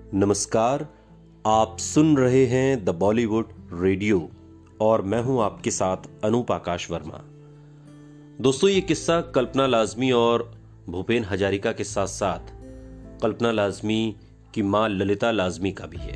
नमस्कार, आप सुन रहे हैं द बॉलीवुड रेडियो और मैं हूं आपके साथ अनूप आकाश वर्मा। दोस्तों, ये किस्सा कल्पना लाजमी और भूपेन हजारिका के साथ साथ कल्पना लाजमी की मां ललिता लाजमी का भी है।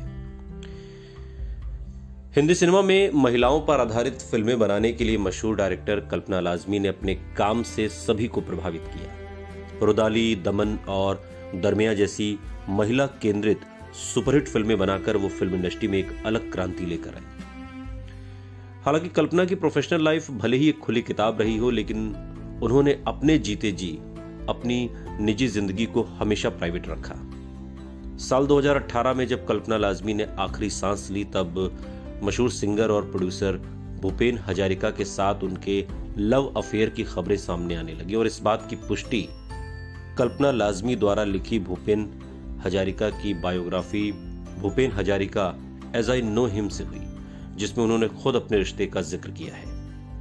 हिंदी सिनेमा में महिलाओं पर आधारित फिल्में बनाने के लिए मशहूर डायरेक्टर कल्पना लाजमी ने अपने काम से सभी को प्रभावित किया। रुदाली, दमन और दरमिया जैसी महिला केंद्रित सुपरहिट फिल्में बनाकर वो फिल्म इंडस्ट्री में एक अलग क्रांति लेकर आई। हालांकि कल्पना की प्रोफेशनल लाइफ भले ही एक खुली किताब रही हो, लेकिन उन्होंने अपने जीते जी अपनी निजी जिंदगी को हमेशा प्राइवेट रखा। साल 2018 में जब कल्पना लाजमी ने आखिरी सांस ली, तब मशहूर सिंगर और प्रोड्यूसर भूपेन हजारिका के साथ उनके लव अफेयर की खबरें सामने आने लगी और इस बात की पुष्टि कल्पना लाजमी द्वारा लिखी भूपेन हजारिका की biography Bhupen Hazarika as I know him से हुई, जिसमें उन्होंने खुद अपने रिश्ते का जिक्र किया है।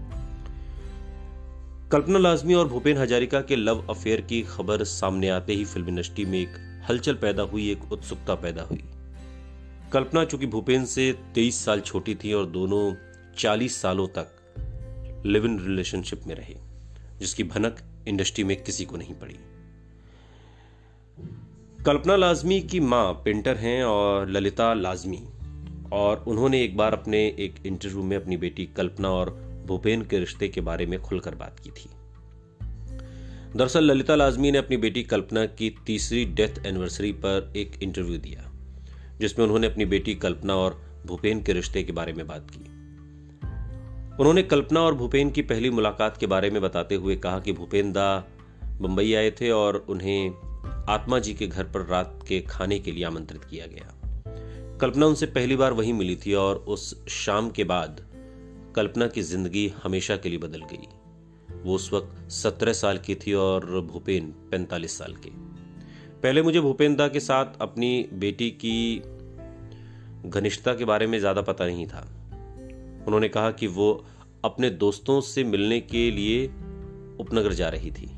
कल्पना लाजमी और भूपेन हजारिका के लव अफेयर की खबर सामने आते ही फिल्म इंडस्ट्री में एक हलचल पैदा हुई, एक उत्सुकता पैदा हुई। कल्पना चूंकि भूपेन से 23 साल छोटी थी और दोनों 40 सालों तक लिव इन रिलेशनशिप में रहे, जिसकी भनक इंडस्ट्री में किसी को नहीं पड़ी। कल्पना लाजमी की मां पेंटर हैं और ललिता लाजमी, और उन्होंने एक बार अपने एक इंटरव्यू में अपनी बेटी कल्पना और भूपेन के रिश्ते के बारे में खुलकर बात की थी। दरअसल ललिता लाजमी ने अपनी बेटी कल्पना की तीसरी डेथ एनिवर्सरी पर एक इंटरव्यू दिया, जिसमें उन्होंने अपनी बेटी कल्पना और भूपेन के रिश्ते के बारे में बात की। उन्होंने कल्पना और भूपेन की पहली मुलाकात के बारे में बताते हुए कहा कि भूपेन दा मुंबई आए थे और उन्हें आत्मा जी के घर पर रात के खाने के लिए आमंत्रित किया गया। कल्पना उनसे पहली बार वहीं मिली थी और उस शाम के बाद कल्पना की जिंदगी हमेशा के लिए बदल गई। वो उस वक्त 17 साल की थी और भूपेन 45 साल के। पहले मुझे भूपेन दा के साथ अपनी बेटी की घनिष्ठता के बारे में ज्यादा पता नहीं था। उन्होंने कहा कि वो अपने दोस्तों से मिलने के लिए उपनगर जा रही थी।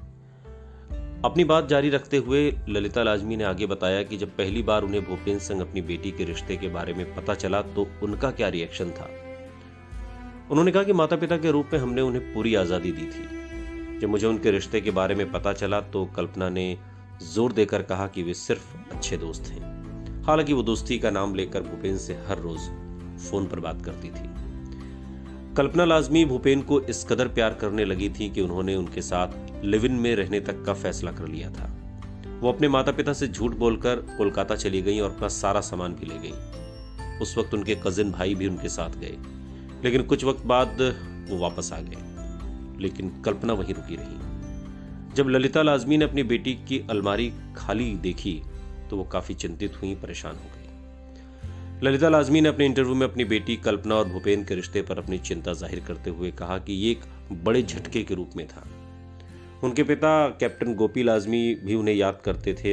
अपनी बात जारी रखते हुए ललिता लाजमी ने आगे बताया कि जब पहली बार उन्हें भूपेन संग अपनी बेटी के रिश्ते के बारे में पता चला तो उनका क्या रिएक्शन था। उन्होंने कहा कि माता पिता के रूप में हमने उन्हें पूरी आजादी दी थी। जब मुझे उनके रिश्ते के बारे में पता चला तो कल्पना ने जोर देकर कहा कि वे सिर्फ अच्छे दोस्त हैं। हालांकि वो दोस्ती का नाम लेकर भूपेन से हर रोज फोन पर बात करती थी। कल्पना लाजमी भूपेन को इस कदर प्यार करने लगी थी कि उन्होंने उनके साथ लिव इन में रहने तक का फैसला कर लिया था। वो अपने माता पिता से झूठ बोलकर कोलकाता चली गई और अपना सारा सामान भी ले गई। उस वक्त उनके कजिन भाई भी उनके साथ गए, लेकिन कुछ वक्त बाद वो वापस आ गए, लेकिन कल्पना वहीं रुकी रही। जब ललिता लाजमी ने अपनी बेटी की अलमारी खाली देखी तो वो काफी चिंतित हुई, परेशान हो गई। ललिता लाजमी ने अपने इंटरव्यू में अपनी बेटी कल्पना और भूपेन के रिश्ते पर अपनी चिंता जाहिर करते हुए कहा कि ये एक बड़े झटके के रूप में था। उनके पिता कैप्टन गोपी लाजमी भी उन्हें याद करते थे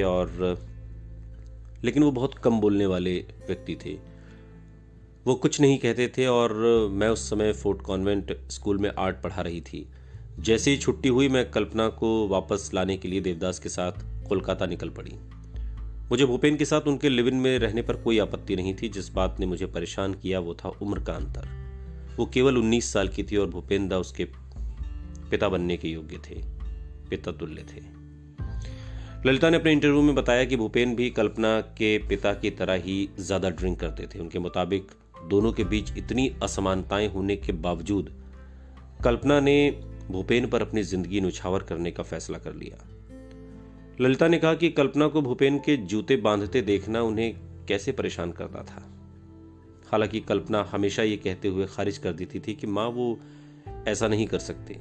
लेकिन वो बहुत कम बोलने वाले व्यक्ति थे। वो कुछ नहीं कहते थे और मैं उस समय फोर्ट कॉन्वेंट स्कूल में आर्ट पढ़ा रही थी। जैसे ही छुट्टी हुई मैं कल्पना को वापस लाने के लिए देवदास के साथ कोलकाता निकल पड़ी। मुझे भूपेन के साथ उनके लिव इन में रहने पर कोई आपत्ति नहीं थी। जिस बात ने मुझे परेशान किया वो था उम्र का अंतर। वो केवल 19 साल की थी और भूपेन दा उसके पिता बनने के योग्य थे, पिता तुल्य थे। ललिता ने अपने इंटरव्यू में बताया कि भूपेन भी कल्पना के पिता की तरह ही ज्यादा ड्रिंक करते थे। उनके मुताबिक दोनों के बीच इतनी असमानताएं होने के बावजूद कल्पना ने भूपेन पर अपनी जिंदगी न्यौछावर करने का फैसला कर लिया। ललिता ने कहा कि कल्पना को भूपेन के जूते बांधते देखना उन्हें कैसे परेशान करता था। हालांकि कल्पना हमेशा ये कहते हुए खारिज कर देती थी कि मां वो ऐसा नहीं कर सकते।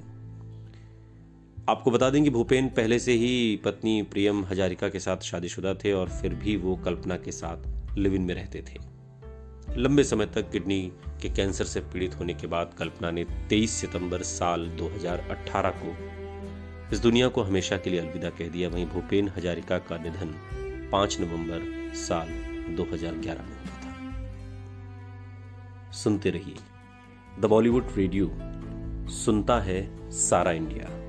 आपको बता दें कि भूपेन पहले से ही पत्नी प्रियम हजारिका के साथ शादीशुदा थे और फिर भी वो कल्पना के साथ लिव इन में रहते थे। लंबे समय तक किडनी के कैंसर से पीड़ित होने के बाद कल्पना ने 23 सितंबर साल 2018 को इस दुनिया को हमेशा के लिए अलविदा कह दिया। वहीं भूपेन हजारिका का निधन 5 नवंबर साल 2011 में हुआ था। सुनते रहिए द बॉलीवुड रेडियो, सुनता है सारा इंडिया।